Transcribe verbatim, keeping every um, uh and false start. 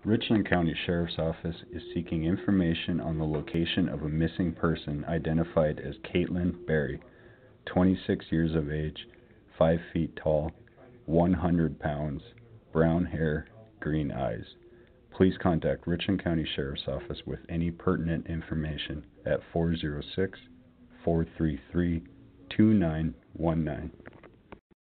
Richland County Sheriff's Office is seeking information on the location of a missing person identified as Caitlin Berry, twenty-six years of age, five feet tall, one hundred pounds, brown hair, green eyes. Please contact Richland County Sheriff's Office with any pertinent information at four zero six, four three three, two nine one nine.